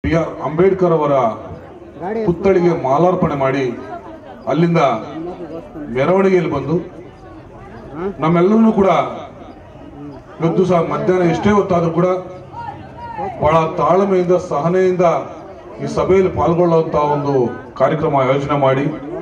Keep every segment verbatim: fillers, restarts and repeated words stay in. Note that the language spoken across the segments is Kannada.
ಬಿ ಆರ್ ಅಂಬೇಡ್ಕರ್ ಅವರ ಪುತ್ಥಳಿಗೆ ಮಾಲಾರ್ಪಣೆ ಮಾಡಿ ಅಲ್ಲಿಂದ ಮೆರವಣಿಗೆಯಲ್ಲಿ ಬಂದು ನಮ್ಮೆಲ್ಲರೂ ಕೂಡ ಇವತ್ತು ಸಹ ಮಧ್ಯಾಹ್ನ ಎಷ್ಟೇ ಹೊತ್ತಾದ್ರೂ ಕೂಡ ಬಹಳ ತಾಳ್ಮೆಯಿಂದ ಸಹನೆಯಿಂದ ಈ ಸಭೆಯಲ್ಲಿ ಪಾಲ್ಗೊಳ್ಳುವಂತಹ ಒಂದು ಕಾರ್ಯಕ್ರಮ ಆಯೋಜನೆ ಮಾಡಿ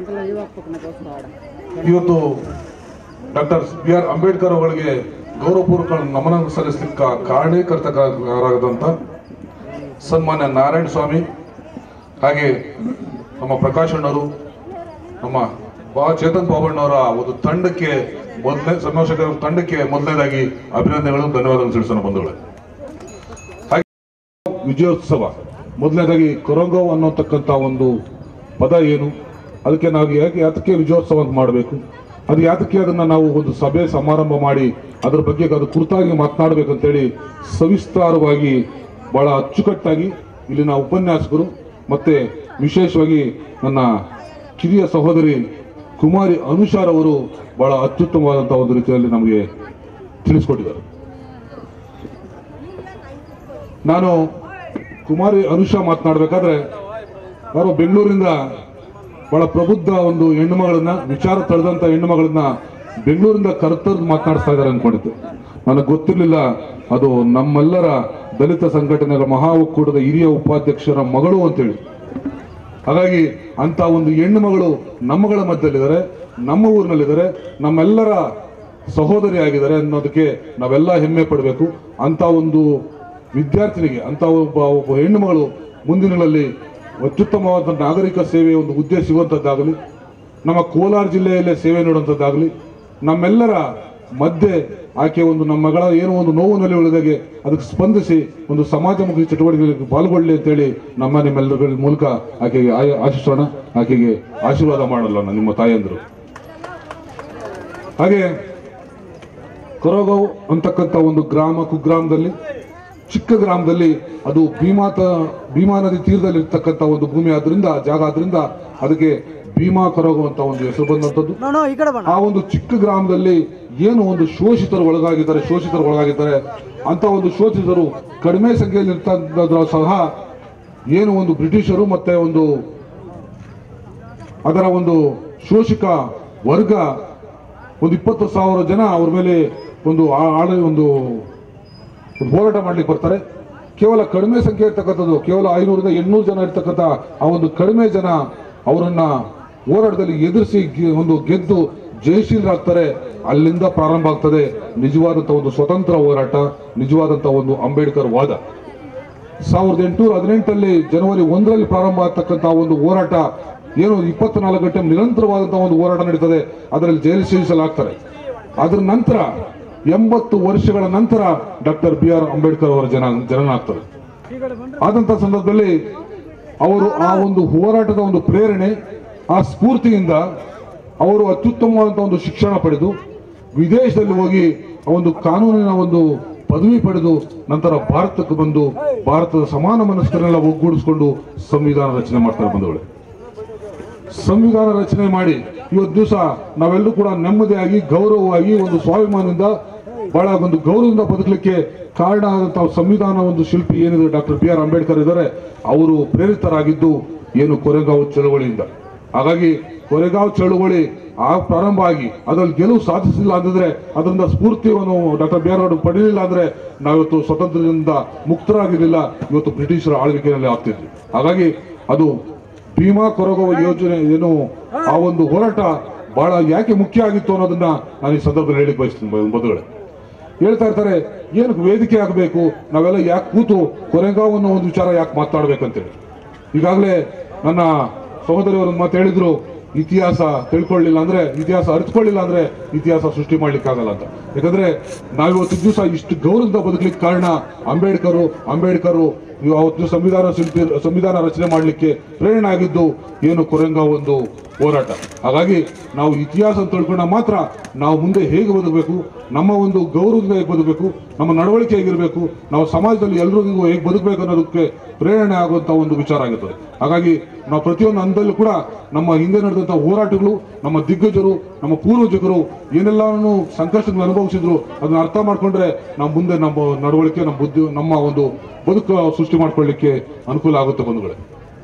ಇವತ್ತು ಡಾಕ್ಟರ್ ಬಿ ಆರ್ ಅಂಬೇಡ್ಕರ್ ಅವರಿಗೆ ಗೌರವಪೂರ್ವಕ ನಮನ ಸಲ್ಲಿಸಲಿಕ್ಕೆ ಕಾರಣೀಕರ್ತರಾದಂತ ಸನ್ಮಾನ್ಯ ನಾರಾಯಣ ಸ್ವಾಮಿ ಹಾಗೆ ನಮ್ಮ ಪ್ರಕಾಶ್ ಅಣ್ಣವರು ನಮ್ಮ ಬಾ ಚೇತನ್ ಬಾಬಣ್ಣವರ ಒಂದು ತಂಡಕ್ಕೆ ಮೊದಲನೇ ಸನ್ಮಾಶಕರ ತಂಡಕ್ಕೆ ಮೊದಲನೇದಾಗಿ ಅಭಿನಂದನೆಗಳು ಧನ್ಯವಾದಗಳು ತಿಳಿಸೋಣ ಬಂಧುಗಳೇ. ಹಾಗೆ ವಿಜಯೋತ್ಸವ ಮೊದಲನೇದಾಗಿ ಕೊರಂಗಾವ್ ಅನ್ನೋತಕ್ಕಂಥ ಒಂದು ಪದ ಏನು, ಅದಕ್ಕೆ ನಾವು ಯಾಕೆ ಯಾತಕ್ಕೆ ವಿಜಯೋತ್ಸವ ಅಂತ ಮಾಡಬೇಕು, ಅದು ಯಾತಕ್ಕೆ ಅದನ್ನ ನಾವು ಒಂದು ಸಭೆ ಸಮಾರಂಭ ಮಾಡಿ ಅದರ ಬಗ್ಗೆ ಅದು ಕುರಿತಾಗಿ ಮಾತನಾಡಬೇಕಂತೇಳಿ ಸವಿಸ್ತಾರವಾಗಿ ಬಹಳ ಅಚ್ಚುಕಟ್ಟಾಗಿ ಇಲ್ಲಿನ ಉಪನ್ಯಾಸಕರು ಮತ್ತೆ ವಿಶೇಷವಾಗಿ ನನ್ನ ಕಿರಿಯ ಸಹೋದರಿ ಕುಮಾರಿ ಅನುಷಾರ್ ಅವರು ಬಹಳ ಅತ್ಯುತ್ತಮವಾದಂತಹ ಒಂದು ರೀತಿಯಲ್ಲಿ ನಮಗೆ ತಿಳಿಸ್ಕೊಟ್ಟಿದ್ದಾರೆ. ನಾನು ಕುಮಾರಿ ಅನುಷಾ ಮಾತನಾಡಬೇಕಾದ್ರೆ ಅವರು ಬೆಂಗಳೂರಿಂದ ಬಹಳ ಪ್ರಬುದ್ಧ ಒಂದು ಹೆಣ್ಣು ಮಗಳನ್ನ ವಿಚಾರ ತಳೆದಂತ ಹೆಣ್ಣು ಮಗಳನ್ನ ಬೆಂಗಳೂರಿಂದ ಕರೆತರ್ದು ಮಾತನಾಡಿಸ್ತಾ ಇದ್ದಾರೆ ಅನ್ಕೊಂಡಿದ್ದೆ. ನನಗೆ ಗೊತ್ತಿರಲಿಲ್ಲ ಅದು ನಮ್ಮೆಲ್ಲರ ದಲಿತ ಸಂಘಟನೆಗಳ ಮಹಾ ಒಕ್ಕೂಟದ ಹಿರಿಯ ಉಪಾಧ್ಯಕ್ಷರ ಮಗಳು ಅಂತೇಳಿ. ಹಾಗಾಗಿ ಅಂತ ಒಂದು ಹೆಣ್ಣು ಮಗಳು ನಮ್ಮಗಳ ಮಧ್ಯದಲ್ಲಿದ್ದಾರೆ, ನಮ್ಮ ಊರಿನಲ್ಲಿದ್ದಾರೆ, ನಮ್ಮೆಲ್ಲರ ಸಹೋದರಿ ಆಗಿದ್ದಾರೆ ಅನ್ನೋದಕ್ಕೆ ನಾವೆಲ್ಲ ಹೆಮ್ಮೆ ಪಡಬೇಕು. ಅಂತ ಒಂದು ವಿದ್ಯಾರ್ಥಿನಿಗೆ ಅಂತ ಒಬ್ಬ ಒಬ್ಬ ಹೆಣ್ಣು ಮಗಳು ಮುಂದಿನಗಳಲ್ಲಿ ಅತ್ಯುತ್ತಮವಾದ ನಾಗರಿಕ ಸೇವೆಯ ಒಂದು ಹುದ್ದೆ ಸಿಗುವಂಥದ್ದಾಗಲಿ, ನಮ್ಮ ಕೋಲಾರ ಜಿಲ್ಲೆಯಲ್ಲೇ ಸೇವೆ ನೀಡುವಂಥದ್ದಾಗಲಿ, ನಮ್ಮೆಲ್ಲರ ಮಧ್ಯೆ ಆಕೆ ಒಂದು ನಮ್ಮ ಮಗಳ ಏನೋ ಒಂದು ನೋವಿನಲ್ಲಿ ಉಳಿದಾಗೆ ಅದಕ್ಕೆ ಸ್ಪಂದಿಸಿ ಒಂದು ಸಮಾಜಮುಖಿ ಚಟುವಟಿಕೆಗಳಿಗೆ ಪಾಲ್ಗೊಳ್ಳಿ ಅಂತೇಳಿ ನಮ್ಮ ನಿಮ್ಮೆಲ್ಲರ ಮೂಲಕ ಆಕೆಗೆ ಆಶಿಸೋಣ, ಆಕೆಗೆ ಆಶೀರ್ವಾದ ಮಾಡಲ್ಲ ನಿಮ್ಮ ತಾಯಂದರು. ಹಾಗೆ ಕೊರಗಾವ್ ಅಂತಕ್ಕಂಥ ಒಂದು ಗ್ರಾಮ ಕುಗ್ರಾಮದಲ್ಲಿ ಚಿಕ್ಕ ಗ್ರಾಮದಲ್ಲಿ ಅದು ಭೀಮಾ ಭೀಮಾ ನದಿ ತೀರದಲ್ಲಿ ಇರ್ತಕ್ಕಂಥ ಒಂದು ಭೂಮಿ ಆದ್ರಿಂದ ಜಾಗ ಆದ್ರಿಂದ ಅದಕ್ಕೆ ಭೀಮಾ ಕೊರಗಾವ್ ಅಂತ ಒಂದು ಹೆಸರು ಬಂದಂಥದ್ದು. ಆ ಒಂದು ಚಿಕ್ಕ ಗ್ರಾಮದಲ್ಲಿ ಏನು ಒಂದು ಶೋಷಿತರು ಒಳಗಾಗಿದ್ದಾರೆ ಶೋಷಿತರು ಒಳಗಾಗಿದ್ದಾರೆ ಅಂತ ಒಂದು ಶೋಷಿತರು ಕಡಿಮೆ ಸಂಖ್ಯೆಯಲ್ಲಿ ಇರ್ತಾ ಸಹ ಏನು ಒಂದು ಬ್ರಿಟಿಷರು ಮತ್ತೆ ಒಂದು ಅದರ ಒಂದು ಶೋಷಕ ವರ್ಗ ಒಂದು ಇಪ್ಪತ್ತು ಸಾವಿರ ಜನ ಅವ್ರ ಮೇಲೆ ಒಂದು ಆಳ ಒಂದು ಹೋರಾಟ ಮಾಡ್ಲಿಕ್ಕೆ ಬರ್ತಾರೆ. ಕೇವಲ ಕಡಿಮೆ ಸಂಖ್ಯೆ ಇರ್ತಕ್ಕಂಥದ್ದು ಕೇವಲ ಐನೂರಿಂದ ಎಂಟ್ನೂರು ಜನ ಇರ್ತಕ್ಕಂಥ ಆ ಒಂದು ಕಡಿಮೆ ಜನ ಅವರನ್ನ ಹೋರಾಟದಲ್ಲಿ ಎದುರಿಸಿ ಒಂದು ಗೆದ್ದು ಜಯಶೀಲರಾಗ್ತಾರೆ. ಅಲ್ಲಿಂದ ಪ್ರಾರಂಭ ಆಗ್ತದೆ ನಿಜವಾದಂಥ ಒಂದು ಸ್ವತಂತ್ರ ಹೋರಾಟ, ನಿಜವಾದಂಥ ಒಂದು ಅಂಬೇಡ್ಕರ್ ವಾದ. ಸಾವಿರದ ಎಂಟುನೂರ ಹದಿನೆಂಟರಲ್ಲಿ ಜನವರಿ ಒಂದರಲ್ಲಿ ಪ್ರಾರಂಭ ಆಗ್ತಕ್ಕಂಥ ಒಂದು ಹೋರಾಟ ಏನು ಇಪ್ಪತ್ನಾಲ್ಕು ಗಂಟೆ ನಿರಂತರವಾದಂತಹ ಒಂದು ಹೋರಾಟ ನಡೀತದೆ, ಅದರಲ್ಲಿ ಜಯಶೀಲಿಸಲಾಗ್ತಾರೆ. ಅದರ ನಂತರ ಎಂಬತ್ತು ವರ್ಷಗಳ ನಂತರ ಡಾಕ್ಟರ್ ಬಿ ಆರ್ ಅಂಬೇಡ್ಕರ್ ಅವರ ಜನ ಜನನ ಆಗ್ತಾರೆ. ಆದಂತ ಸಂದರ್ಭದಲ್ಲಿ ಅವರು ಆ ಒಂದು ಹೋರಾಟದ ಒಂದು ಪ್ರೇರಣೆ ಆ ಸ್ಫೂರ್ತಿಯಿಂದ ಅವರು ಅತ್ಯುತ್ತಮವಾದಂತಹ ಒಂದು ಶಿಕ್ಷಣ ಪಡೆದು ವಿದೇಶದಲ್ಲಿ ಹೋಗಿ ಒಂದು ಕಾನೂನಿನ ಒಂದು ಪದವಿ ಪಡೆದು ನಂತರ ಭಾರತಕ್ಕೆ ಬಂದು ಭಾರತದ ಸಮಾನ ಮನಸ್ಕರನ್ನೆಲ್ಲ ಒಗ್ಗೂಡಿಸಿಕೊಂಡು ಸಂವಿಧಾನ ರಚನೆ ಮಾಡ್ತಾರೆ. ಬಂದವಳೆ ಸಂವಿಧಾನ ರಚನೆ ಮಾಡಿ ಇವತ್ತು ದಿವಸ ನಾವೆಲ್ಲರೂ ಕೂಡ ನೆಮ್ಮದಿಯಾಗಿ ಗೌರವವಾಗಿ ಒಂದು ಸ್ವಾಭಿಮಾನದಿಂದ ಬಹಳ ಒಂದು ಗೌರವದಿಂದ ಬದುಕಲಿಕ್ಕೆ ಕಾರಣ ಆದಂತಹ ಸಂವಿಧಾನ ಒಂದು ಶಿಲ್ಪಿ ಏನಿದೆ ಡಾಕ್ಟರ್ ಬಿ ಆರ್ ಅಂಬೇಡ್ಕರ್ ಇದ್ದಾರೆ. ಅವರು ಪ್ರೇರಿತರಾಗಿದ್ದು ಏನು ಕೊರೆಗಾಂವ್ ಚಳವಳಿಯಿಂದ. ಹಾಗಾಗಿ ಕೊರೆಗಾಂವ್ ಚಳವಳಿ ಆ ಪ್ರಾರಂಭ ಆಗಿ ಅದರಲ್ಲಿ ಗೆಲುವು ಸಾಧಿಸಿಲ್ಲ ಅಂತಂದ್ರೆ ಅದರಿಂದ ಸ್ಫೂರ್ತಿಯನ್ನು ಡಾಕ್ಟರ್ ಬಿ ಆರ್ ಅವರು ಪಡೆಯಲಿಲ್ಲ ಅಂದ್ರೆ ನಾವಿವತ್ತು ಸ್ವತಂತ್ರದಿಂದ ಮುಕ್ತರಾಗಿರಲಿಲ್ಲ, ಇವತ್ತು ಬ್ರಿಟಿಷರ ಆಳ್ವಿಕೆಯಲ್ಲಿ ಆಗ್ತಿದ್ವಿ. ಹಾಗಾಗಿ ಅದು ಭೀಮಾ ಕೊರೆಗಾಂವ್ ಯೋಜನೆ ಏನು ಆ ಒಂದು ಹೋರಾಟ ಬಹಳ ಯಾಕೆ ಮುಖ್ಯ ಆಗಿತ್ತು ಅನ್ನೋದನ್ನ ನಾನು ಈ ಸಂದರ್ಭದಲ್ಲಿ ಹೇಳಿಕ್ ಬಯಸ್ತೀನಿ. ಬದುಗಳೇ ಹೇಳ್ತಾ ಇರ್ತಾರೆ ಏನಕ್ಕೆ ವೇದಿಕೆ ಆಗಬೇಕು, ನಾವೆಲ್ಲ ಯಾಕೆ ಕೂತು ಕೊರೆಗಾಂವ್ ಅನ್ನೋ ಒಂದು ವಿಚಾರ ಯಾಕೆ ಮಾತಾಡ್ಬೇಕಂತೇಳಿ. ಈಗಾಗಲೇ ನನ್ನ ಸಹೋದರಿಯವರು ಮಾತು ಹೇಳಿದ್ರು, ಇತಿಹಾಸ ತಿಳ್ಕೊಳ್ಳಿಲ್ಲ ಅಂದ್ರೆ ಇತಿಹಾಸ ಅರಿತುಕೊಳ್ಳಿಲ್ಲ ಅಂದ್ರೆ ಇತಿಹಾಸ ಸೃಷ್ಟಿ ಮಾಡ್ಲಿಕ್ಕೆ ಆಗಲ್ಲ ಅಂತ. ಯಾಕಂದ್ರೆ ನಾವಿವತ್ತು ದಿವಸ ಇಷ್ಟು ಗೌರವದಿಂದ ಬದುಕಲಿಕ್ಕೆ ಕಾರಣ ಅಂಬೇಡ್ಕರ್ ಅಂಬೇಡ್ಕರ್ ಅವತ್ತು ಸಂವಿಧಾನ ಶಿಲ್ಪಿ ಸಂವಿಧಾನ ರಚನೆ ಮಾಡಲಿಕ್ಕೆ ಪ್ರೇರಣೆ ಆಗಿದ್ದು ಏನು ಕೊರೆಗಾಂವ್ ಒಂದು ಹೋರಾಟ. ಹಾಗಾಗಿ ನಾವು ಇತಿಹಾಸ ತಿಳ್ಕೊಂಡ ಮಾತ್ರ ನಾವು ಮುಂದೆ ಹೇಗೆ ಬದುಕಬೇಕು, ನಮ್ಮ ಒಂದು ಗೌರವದಿಂದ ಹೇಗೆ ಬದುಕಬೇಕು, ನಮ್ಮ ನಡವಳಿಕೆ ಹೇಗಿರಬೇಕು, ನಾವು ಸಮಾಜದಲ್ಲಿ ಎಲ್ಲರಿಗೂ ಹೇಗೆ ಬದುಕಬೇಕು ಅನ್ನೋದಕ್ಕೆ ಪ್ರೇರಣೆ ಆಗುವಂಥ ಒಂದು ವಿಚಾರ ಆಗಿರ್ತದೆ. ಹಾಗಾಗಿ ನಾವು ಪ್ರತಿಯೊಂದು ಹಂತದಲ್ಲೂ ಕೂಡ ನಮ್ಮ ಹಿಂದೆ ನಡೆದಂಥ ಹೋರಾಟಗಳು, ನಮ್ಮ ದಿಗ್ಗಜರು, ನಮ್ಮ ಪೂರ್ವಜರು ಏನೆಲ್ಲನೂ ಸಂಕಷ್ಟಗಳನ್ನು ಅನುಭವಿಸಿದ್ರು ಅದನ್ನ ಅರ್ಥ ಮಾಡ್ಕೊಂಡ್ರೆ ನಾವು ಮುಂದೆ ನಮ್ಮ ನಡವಳಿಕೆ, ನಮ್ಮ ಬುದ್ಧಿ, ನಮ್ಮ ಒಂದು ಬದುಕು ಸೃಷ್ಟಿ ಮಾಡ್ಕೊಳ್ಳಿಕ್ಕೆ ಅನುಕೂಲ ಆಗುತ್ತೆ ಬಂಧುಗಳೇ.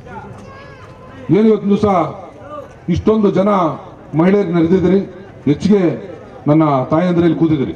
ಏನು ಇವತ್ತು ದಿವಸ ಇಷ್ಟೊಂದು ಜನ ಮಹಿಳೆಯರು ನೆರೆದಿದ್ದೀರಿ, ಹೆಚ್ಚಿಗೆ ನನ್ನ ತಾಯಂದಿರಲ್ಲಿ ಕೂತಿದ್ದೀರಿ.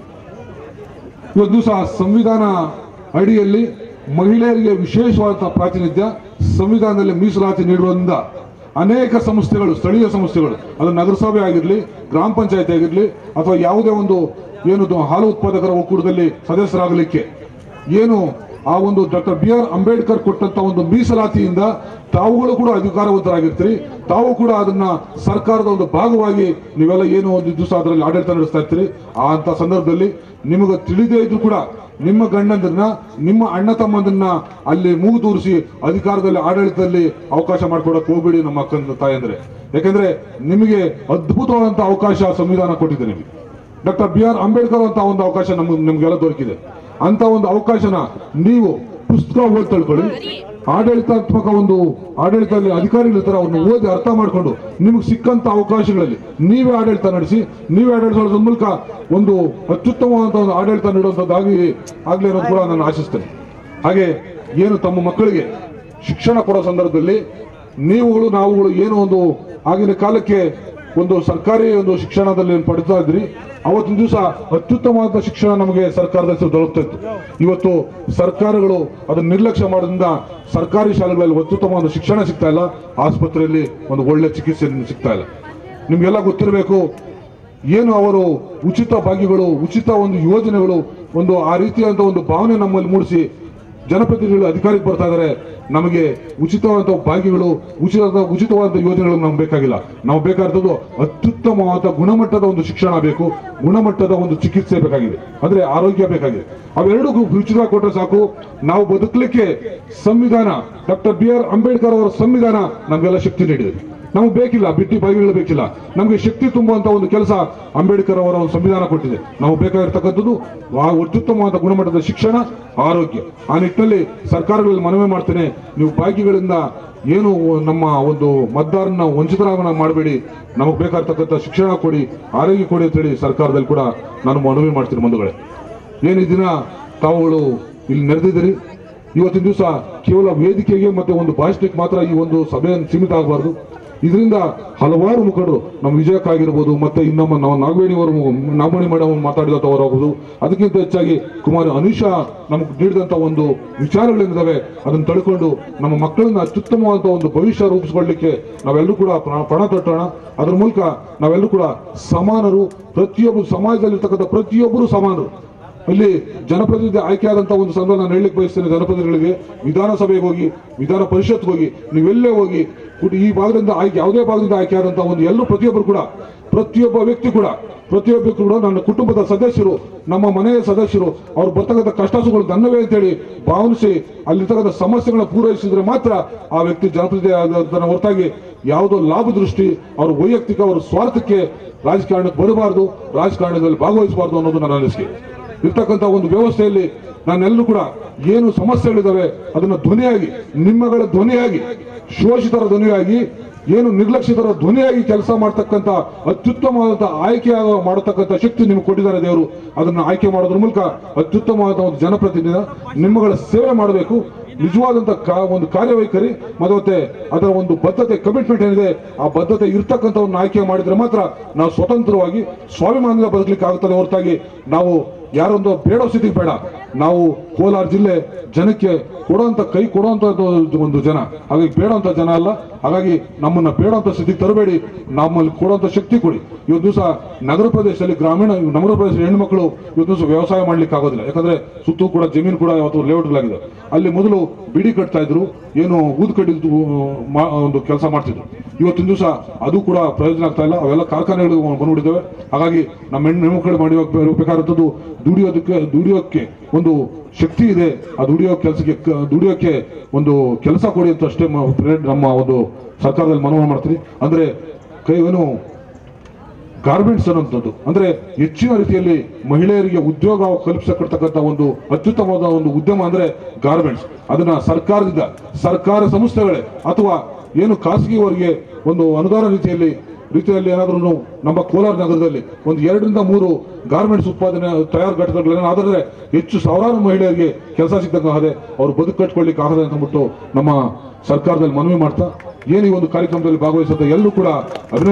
ಇವತ್ತು ದಿವಸ ಸಂವಿಧಾನ ಅಡಿಯಲ್ಲಿ ಮಹಿಳೆಯರಿಗೆ ವಿಶೇಷವಾದ ಪ್ರಾತಿನಿಧ್ಯ ಸಂವಿಧಾನದಲ್ಲಿ ಮೀಸಲಾತಿ ನೀಡುವುದರಿಂದ ಅನೇಕ ಸಂಸ್ಥೆಗಳು, ಸ್ಥಳೀಯ ಸಂಸ್ಥೆಗಳು, ಅದು ನಗರಸಭೆ ಆಗಿರಲಿ, ಗ್ರಾಮ ಪಂಚಾಯತಿ ಆಗಿರಲಿ, ಅಥವಾ ಯಾವುದೇ ಒಂದು ಏನು ಹಾಲು ಉತ್ಪಾದಕರ ಒಕ್ಕೂಟದಲ್ಲಿ ಸದಸ್ಯರಾಗಲಿಕ್ಕೆ ಏನು ಆ ಒಂದು ಡಾಕ್ಟರ್ ಬಿ ಆರ್ ಅಂಬೇಡ್ಕರ್ ಕೊಟ್ಟಂತ ಒಂದು ಮೀಸಲಾತಿಯಿಂದ ತಾವುಗಳು ಕೂಡ ಅಧಿಕಾರವಂತರಾಗಿರ್ತೀರಿ. ತಾವು ಕೂಡ ಅದನ್ನ ಸರ್ಕಾರದ ಒಂದು ಭಾಗವಾಗಿ ನೀವೆಲ್ಲ ಏನು ಒಂದು ದಿವಸ ಅದರಲ್ಲಿ ಆಡಳಿತ ನಡೆಸ್ತಾ ಇರ್ತೀರಿ. ಆ ಅಂತ ಸಂದರ್ಭದಲ್ಲಿ ನಿಮಗೆ ತಿಳಿದೇ ಇದ್ರು ಕೂಡ ನಿಮ್ಮ ಗಂಡಂದ್ರನ್ನ, ನಿಮ್ಮ ಅಣ್ಣ ತಮ್ಮಂದನ್ನ ಅಲ್ಲಿ ಮೂಗು ತೂರಿಸಿ ಅಧಿಕಾರದಲ್ಲಿ, ಆಡಳಿತದಲ್ಲಿ ಅವಕಾಶ ಮಾಡ್ಕೊಡಕ್ ಹೋಗ್ಬೇಡಿ ನಮ್ಮ ಅಕ್ಕನ ತಾಯಂದ್ರೆ. ಯಾಕಂದ್ರೆ ನಿಮಗೆ ಅದ್ಭುತವಾದಂತ ಅವಕಾಶ ಸಂವಿಧಾನ ಕೊಟ್ಟಿದೆ. ನಿಮಗೆ ಡಾಕ್ಟರ್ ಬಿ ಆರ್ ಅಂಬೇಡ್ಕರ್ ಅಂತ ಒಂದು ಅವಕಾಶ ನಮ್ಗೆ ನಿಮ್ಗೆಲ್ಲ ದೊರಕಿದೆ. ಅಂತ ಒಂದು ಅವಕಾಶನ ನೀವು ಪುಸ್ತಕ ಓದಿ ತಿಳ್ಕೊಳ್ಳಿ, ಆಡಳಿತಾತ್ಮಕ ಒಂದು ಆಡಳಿತದಲ್ಲಿ ಅಧಿಕಾರಿಗಳ ತರ ಅವ್ರನ್ನ ಓದಿ ಅರ್ಥ ಮಾಡ್ಕೊಂಡು ನಿಮ್ಗೆ ಸಿಕ್ಕಂತ ಅವಕಾಶಗಳಲ್ಲಿ ನೀವೇ ಆಡಳಿತ ನಡೆಸಿ, ನೀವೇ ಆಡಳಿತ ನಡೆಸೋದ್ರ ಮೂಲಕ ಒಂದು ಅತ್ಯುತ್ತಮವಾದಂತಹ ಒಂದು ಆಡಳಿತ ನೀಡುವಂಥದ್ದಾಗಿ ಆಗ್ಲಿ ಅನ್ನೋದು ಕೂಡ ನಾನು ಆಶಿಸ್ತೇನೆ. ಹಾಗೆ ಏನು ತಮ್ಮ ಮಕ್ಕಳಿಗೆ ಶಿಕ್ಷಣ ಕೊಡೋ ಸಂದರ್ಭದಲ್ಲಿ ನೀವುಗಳು ನಾವುಗಳು ಏನು ಒಂದು ಆಗಿನ ಕಾಲಕ್ಕೆ ಒಂದು ಸರ್ಕಾರಿ ಒಂದು ಶಿಕ್ಷಣದಲ್ಲಿ ಪಡಿತಾ ಇದ್ರಿ, ಅವತ್ತಿನ ದಿವಸ ಅತ್ಯುತ್ತಮವಾದ ಶಿಕ್ಷಣ ನಮಗೆ ಸರ್ಕಾರದ ಹೆಸರು ದೊರಕ್ತಾ ಇತ್ತು. ಇವತ್ತು ಸರ್ಕಾರಗಳು ಅದನ್ನ ನಿರ್ಲಕ್ಷ್ಯ ಮಾಡೋದ್ರಿಂದ ಸರ್ಕಾರಿ ಶಾಲೆಗಳಲ್ಲಿ ಅತ್ಯುತ್ತಮವಾದ ಶಿಕ್ಷಣ ಸಿಗ್ತಾ ಇಲ್ಲ, ಆಸ್ಪತ್ರೆಯಲ್ಲಿ ಒಂದು ಒಳ್ಳೆ ಚಿಕಿತ್ಸೆ ಸಿಗ್ತಾ ಇಲ್ಲ. ನಿಮ್ಗೆಲ್ಲ ಗೊತ್ತಿರಬೇಕು, ಏನು ಅವರು ಉಚಿತ ಭಾಗ್ಯಗಳು, ಉಚಿತ ಒಂದು ಯೋಜನೆಗಳು, ಒಂದು ಆ ರೀತಿಯಾದ ಒಂದು ಭಾವನೆ ನಮ್ಮಲ್ಲಿ ಮೂಡಿಸಿ ಜನಪ್ರತಿನಿಧಿಗಳು ಅಧಿಕಾರಕ್ಕೆ ಬರ್ತಾ ಇದ್ದಾರೆ. ನಮಗೆ ಉಚಿತವಾದ ಭಾಗ್ಯಗಳು, ಉಚಿತ ಉಚಿತವಾದ ಯೋಜನೆಗಳು ನಮ್ಗೆ ಬೇಕಾಗಿಲ್ಲ. ನಾವು ಬೇಕಾದದ್ದು ಅತ್ಯುತ್ತಮವಾದ ಗುಣಮಟ್ಟದ ಒಂದು ಶಿಕ್ಷಣ ಬೇಕು, ಗುಣಮಟ್ಟದ ಒಂದು ಚಿಕಿತ್ಸೆ ಬೇಕಾಗಿದೆ, ಅಂದ್ರೆ ಆರೋಗ್ಯ ಬೇಕಾಗಿದೆ. ಅವೆರಡೂ ಉಚಿತವಾಗಿ ಕೊಟ್ಟರೆ ಸಾಕು. ನಾವು ಬದುಕಲಿಕ್ಕೆ ಸಂವಿಧಾನ, ಡಾಕ್ಟರ್ ಬಿ ಆರ್ ಅಂಬೇಡ್ಕರ್ ಅವರ ಸಂವಿಧಾನ ನಮಗೆಲ್ಲ ಶಕ್ತಿ ನೀಡಿದೆ. ನಮ್ಗೆ ಬೇಕಿಲ್ಲ ಬಿಟ್ಟಿ ಭಾಗ್ಯಗಳು ಬೇಕಿಲ್ಲ, ನಮಗೆ ಶಕ್ತಿ ತುಂಬುವಂತ ಒಂದು ಕೆಲಸ ಅಂಬೇಡ್ಕರ್ ಅವರ ಒಂದು ಸಂವಿಧಾನ ಕೊಟ್ಟಿದೆ. ನಾವು ಬೇಕಾಗಿರ್ತಕ್ಕಂಥದ್ದು ಅತ್ಯುತ್ತಮವಾದ ಗುಣಮಟ್ಟದ ಶಿಕ್ಷಣ, ಆರೋಗ್ಯ. ಆ ನಿಟ್ಟಿನಲ್ಲಿ ಸರ್ಕಾರಗಳಲ್ಲಿ ಮನವಿ ಮಾಡ್ತೇನೆ, ನೀವು ಭಾಗ್ಯಗಳಿಂದ ಏನು ನಮ್ಮ ಒಂದು ಮತದಾರನ ವಂಚಿತರಾಗ ಮಾಡಬೇಡಿ, ನಮಗೆ ಬೇಕಾಗಿರ್ತಕ್ಕಂಥ ಶಿಕ್ಷಣ ಕೊಡಿ, ಆರೋಗ್ಯ ಕೊಡಿ ಅಂತ ಹೇಳಿ ಸರ್ಕಾರದಲ್ಲಿ ಕೂಡ ನಾನು ಮನವಿ ಮಾಡ್ತೀನಿ. ಬಂಧುಗಳೇ, ಏನು ಈ ದಿನ ತಾವುಗಳು ಇಲ್ಲಿ ನೆರೆದಿದ್ದೀರಿ. ಇವತ್ತಿನ ದಿವಸ ಕೇವಲ ವೇದಿಕೆಗೆ ಮತ್ತೆ ಒಂದು ಭಾಷಣಕ್ಕೆ ಮಾತ್ರ ಈ ಒಂದು ಸಭೆಯನ್ನು ಸೀಮಿತ ಆಗಬಾರ್ದು. ಇದರಿಂದ ಹಲವಾರು ಮುಖಂಡರು, ನಮ್ಮ ವಿಜಯಕ್ಕಾಗಿರ್ಬೋದು, ಮತ್ತೆ ಇನ್ನೊಮ್ಮ ನಾವು ನಾಗವೇಣಿಯವರು, ನಾಗಮಣಿ ಮೇಡಮ್ ಮಾತಾಡಿದಂಥವರಾಗಬಹುದು, ಅದಕ್ಕಿಂತ ಹೆಚ್ಚಾಗಿ ಕುಮಾರಿ ಅನುಷಾ ನಮ್ಗೆ ನೀಡಿದಂಥ ಒಂದು ವಿಚಾರಗಳೇನಿದ್ದಾವೆ ಅದನ್ನು ತಳ್ಕೊಂಡು ನಮ್ಮ ಮಕ್ಕಳನ್ನ ಅತ್ಯುತ್ತಮವಾದ ಒಂದು ಭವಿಷ್ಯ ರೂಪಿಸಿಕೊಳ್ಳಲಿಕ್ಕೆ ನಾವೆಲ್ಲರೂ ಕೂಡ ಪಣ ತೊಟ್ಟೋಣ. ಅದ್ರ ಮೂಲಕ ನಾವೆಲ್ಲರೂ ಕೂಡ ಸಮಾನರು, ಪ್ರತಿಯೊಬ್ಬರು ಸಮಾಜದಲ್ಲಿರ್ತಕ್ಕಂಥ ಪ್ರತಿಯೊಬ್ಬರು ಸಮಾನರು. ಇಲ್ಲಿ ಜನಪ್ರತಿನಿಧಿ ಆಯ್ಕೆ ಆದಂತ ಒಂದು ಸಂದರ್ಭ ನಾನು ಹೇಳಲಿಕ್ಕೆ ಬಯಸ್ತೇನೆ. ಜನಪ್ರತಿನಿಧಿಗಳಿಗೆ ವಿಧಾನಸಭೆಗೆ ಹೋಗಿ, ವಿಧಾನ ಪರಿಷತ್ಗೆ ಹೋಗಿ, ನೀವೆಲ್ಲೇ ಹೋಗಿ ಈ ಭಾಗದಿಂದ ಆಯ್ಕೆ, ಯಾವುದೇ ಭಾಗದಿಂದ ಆಯ್ಕೆ ಆದಂತ ಒಂದು ಎಲ್ಲರೂ ಪ್ರತಿಯೊಬ್ಬರು ಕೂಡ, ಪ್ರತಿಯೊಬ್ಬ ವ್ಯಕ್ತಿ ಕೂಡ, ಪ್ರತಿಯೊಬ್ಬ ಕೂಡ ನನ್ನ ಕುಟುಂಬದ ಸದಸ್ಯರು, ನಮ್ಮ ಮನೆಯ ಸದಸ್ಯರು, ಅವ್ರು ಬರ್ತಕ್ಕಂಥ ಕಷ್ಟ ಸುಖಗಳು ನನ್ನವೇ ಅಂತೇಳಿ ಭಾವಿಸಿ ಅಲ್ಲಿರ್ತಕ್ಕಂಥ ಸಮಸ್ಯೆಗಳನ್ನ ಪೂರೈಸಿದ್ರೆ ಮಾತ್ರ ಆ ವ್ಯಕ್ತಿ ಜನಪ್ರತಿನಿಧಿ ಆಗೋದನ್ನ ಹೊರತಾಗಿ ಯಾವುದೋ ಲಾಭ ದೃಷ್ಟಿ, ಅವ್ರ ವೈಯಕ್ತಿಕ ಅವ್ರ ಸ್ವಾರ್ಥಕ್ಕೆ ರಾಜಕಾರಣಕ್ಕೆ ಬರಬಾರ್ದು, ರಾಜಕಾರಣದಲ್ಲಿ ಭಾಗವಹಿಸಬಾರ್ದು ಅನ್ನೋದು ನನ್ನ ಅನಿಸಿಕೆ. ಇರ್ತಕ್ಕಂಥ ಒಂದು ವ್ಯವಸ್ಥೆಯಲ್ಲಿ ನಾನೆಲ್ಲರೂ ಕೂಡ ಏನು ಸಮಸ್ಯೆಗಳಿದ್ದಾವೆ ಅದನ್ನ ಧ್ವನಿಯಾಗಿ, ನಿಮ್ಮಗಳ ಧ್ವನಿಯಾಗಿ, ಶೋಷಿತರ ಧ್ವನಿಯಾಗಿ, ಏನು ನಿರ್ಲಕ್ಷಿತರ ಧ್ವನಿಯಾಗಿ ಕೆಲಸ ಮಾಡ್ತಕ್ಕಂಥ ಅತ್ಯುತ್ತಮವಾದಂತಹ ಆಯ್ಕೆ ಮಾಡತಕ್ಕಂಥ ಶಕ್ತಿ ನಿಮ್ಗೆ ಕೊಟ್ಟಿದ್ದಾರೆ ದೇವರು. ಅದನ್ನ ಆಯ್ಕೆ ಮಾಡೋದ್ರ ಮೂಲಕ ಅತ್ಯುತ್ತಮವಾದ ಒಂದು ಜನಪ್ರತಿನಿಧಿ ನಿಮ್ಮಗಳ ಸೇವೆ ಮಾಡಬೇಕು. ನಿಜವಾದಂತ ಒಂದು ಕಾರ್ಯವೈಖರಿ ಮತ್ತೆ ಅದರ ಒಂದು ಬದ್ಧತೆ, ಕಮಿಟ್ಮೆಂಟ್ ಏನಿದೆ, ಆ ಬದ್ಧತೆ ಇರ್ತಕ್ಕಂಥವನ್ನು ಆಯ್ಕೆ ಮಾಡಿದ್ರೆ ಮಾತ್ರ ನಾವು ಸ್ವತಂತ್ರವಾಗಿ ಸ್ವಾಭಿಮಾನದಿಂದ ಬದುಕಲಿಕ್ಕೆ ಆಗುತ್ತದೆ ಹೊರತಾಗಿ ನಾವು ಯಾರೊಂದು ಬೇಡೋ ಸ್ಥಿತಿಗೆ ಬೇಡ. ನಾವು ಕೋಲಾರ ಜಿಲ್ಲೆ ಜನಕ್ಕೆ ಕೊಡುವಂತ ಕೈ ಕೊಡುವಂತ ಒಂದು ಜನ, ಹಾಗಾಗಿ ಬೇಡವಂತ ಜನ ಅಲ್ಲ. ಹಾಗಾಗಿ ನಮ್ಮನ್ನ ಬೇಡವಂತ ಸ್ಥಿತಿಗೆ ತರಬೇಡಿ, ನಮ್ಮಲ್ಲಿ ಕೊಡುವಂತ ಶಕ್ತಿ ಕೊಡಿ. ಇವತ್ತು ದಿವಸ ನಗರ ಪ್ರದೇಶದಲ್ಲಿ, ಗ್ರಾಮೀಣ ನಗರ ಪ್ರದೇಶದ ಹೆಣ್ಮಕ್ಳು ಇವತ್ತು ದಿವಸ ವ್ಯವಸಾಯ ಮಾಡ್ಲಿಕ್ಕೆ ಆಗೋದಿಲ್ಲ. ಯಾಕಂದ್ರೆ ಸುತ್ತೂ ಕೂಡ ಜಮೀನು ಕೂಡ ಇವತ್ತು ಲೇಔಟ್ಗಳಾಗಿದೆ. ಅಲ್ಲಿ ಮೊದಲು ಬಿಡಿ ಕಟ್ತಾ ಇದ್ರು, ಏನು ಊದು ಕಡ್ಡಿ ಒಂದು ಕೆಲಸ ಮಾಡ್ತಿದ್ರು. ಇವತ್ತಿನ ದಿವಸ ಅದು ಕೂಡ ಪ್ರಯೋಜನ ಆಗ್ತಾ ಇಲ್ಲ. ಅವೆಲ್ಲ ಕಾರ್ಖಾನೆಗಳು ಬಂದ್ಬಿಟ್ಟಿದ್ದಾವೆ. ಹಾಗಾಗಿ ನಮ್ಮ ಹೆಣ್ಣು ಹೆಣ್ಮಕ್ಳು ಮಾಡಿ ಬೇಕಾದಂಥದ್ದು ದುಡಿಯೋದಕ್ಕೆ, ದುಡಿಯೋಕ್ಕೆ ಒಂದು ಶಕ್ತಿ ಇದೆ. ಆ ದುಡಿಯೋ ಕೆಲಸಕ್ಕೆ ದುಡಿಯೋಕ್ಕೆ ಒಂದು ಕೆಲಸ ಕೊಡಿ ಅಂತ ಅಷ್ಟೇ ನಮ್ಮ ಒಂದು ಸರ್ಕಾರದಲ್ಲಿ ಮನವಿ ಮಾಡ್ತೀವಿ. ಅಂದ್ರೆ ಕೈ ಏನು ಗಾರ್ಮೆಂಟ್ಸ್ ಅನ್ನುವಂಥದ್ದು ಅಂದ್ರೆ ಹೆಚ್ಚಿನ ರೀತಿಯಲ್ಲಿ ಮಹಿಳೆಯರಿಗೆ ಉದ್ಯೋಗ ಕಲ್ಪಿಸತಕ್ಕಂಥ ಒಂದು ಅತ್ಯುತ್ತಮವಾದ ಒಂದು ಉದ್ಯಮ ಅಂದ್ರೆ ಗಾರ್ಮೆಂಟ್ಸ್. ಅದನ್ನ ಸರ್ಕಾರದಿಂದ, ಸರ್ಕಾರ ಸಂಸ್ಥೆಗಳೇ ಅಥವಾ ಏನು ಖಾಸಗಿಯವರಿಗೆ ಒಂದು ಅನುದಾನ ರೀತಿಯಲ್ಲಿ ರೀತಿಯಲ್ಲಿ ಏನಾದ್ರೂ ನಮ್ಮ ಕೋಲಾರ ನಗರದಲ್ಲಿ ಒಂದು ಎರಡರಿಂದ ಮೂರು ಗಾರ್ಮೆಂಟ್ಸ್ ಉತ್ಪಾದನೆ ತಯಾರು ಘಟಕಗಳನ್ನ ಆದರೆ ಹೆಚ್ಚು ಸಾವಿರಾರು ಮಹಿಳೆಯರಿಗೆ ಕೆಲಸ ಸಿಗ್ತಕ್ಕಂತೆ ಅವರು ಬದುಕು ಕಟ್ಕೊಳ್ಳಿಕ್ಕೆ ಆಗದೆ ಅಂತಂದ್ಬಿಟ್ಟು ನಮ್ಮ ಸರ್ಕಾರದಲ್ಲಿ ಮನವಿ ಮಾಡ್ತಾ ಏನು ಈ ಒಂದು ಕಾರ್ಯಕ್ರಮದಲ್ಲಿ ಭಾಗವಹಿಸುತ್ತೆ ಎಲ್ಲರೂ ಕೂಡ ಅಭಿನಂದನೆ.